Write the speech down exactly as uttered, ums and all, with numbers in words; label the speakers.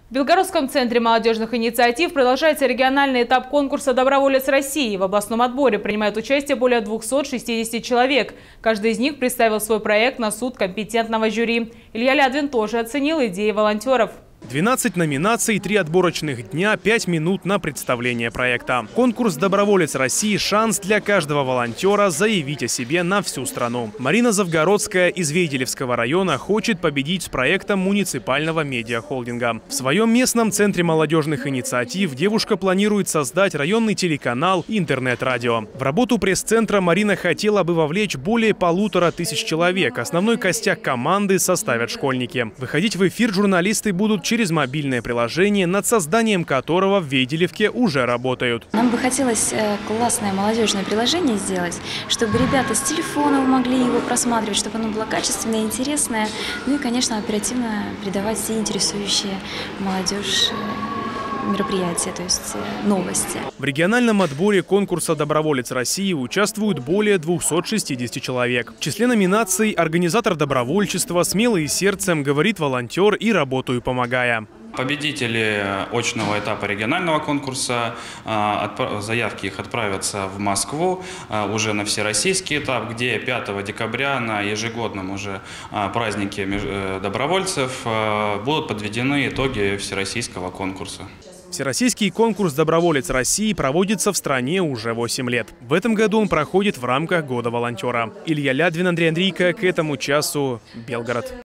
Speaker 1: В Белгородском центре молодежных инициатив продолжается региональный этап конкурса «Доброволец России». В областном отборе принимают участие более двухсот шестидесяти человек. Каждый из них представил свой проект на суд компетентного жюри. Илья Лядвин тоже оценил идеи волонтеров.
Speaker 2: двенадцать номинаций, три отборочных дня, пять минут на представление проекта. Конкурс «Доброволец России» – шанс для каждого волонтера заявить о себе на всю страну. Марина Завгородская из Вейделевского района хочет победить с проектом муниципального медиахолдинга. В своем местном центре молодежных инициатив девушка планирует создать районный телеканал и интернет-радио. В работу пресс-центра Марина хотела бы вовлечь более полутора тысяч человек. Основной костяк команды составят школьники. Выходить в эфир журналисты будут через через мобильное приложение, над созданием которого в Вейделевке уже работают.
Speaker 3: Нам бы хотелось классное молодежное приложение сделать, чтобы ребята с телефонов могли его просматривать, чтобы оно было качественное, интересное, ну и, конечно, оперативно передавать все интересующие молодежь мероприятия, то есть новости.
Speaker 2: В региональном отборе конкурса «Доброволец России» участвуют более двухсот шестидесяти человек. В числе номинаций организатор добровольчества, смелый сердцем, говорит волонтер и работаю помогая.
Speaker 4: Победители очного этапа регионального конкурса, заявки их отправятся в Москву уже на всероссийский этап, где пятого декабря на ежегодном уже празднике добровольцев будут подведены итоги всероссийского конкурса.
Speaker 2: Всероссийский конкурс «Доброволец России» проводится в стране уже восемь лет. В этом году он проходит в рамках Года волонтера. Илья Лядвин, Андрей Андрейко. К этому часу Белгород.